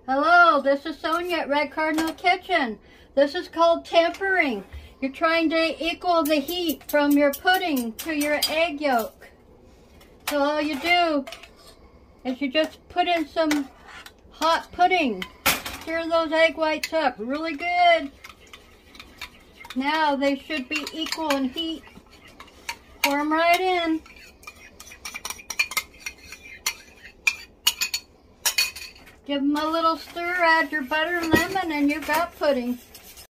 Hello, this is Sonia at Red Cardinal Kitchen. This is called tempering. You're trying to equal the heat from your pudding to your egg yolk. So all you do is you just put in some hot pudding. Stir those egg whites up really good. Now they should be equal in heat. Pour them right in. Give them a little stir, add your butter and lemon, and you've got pudding.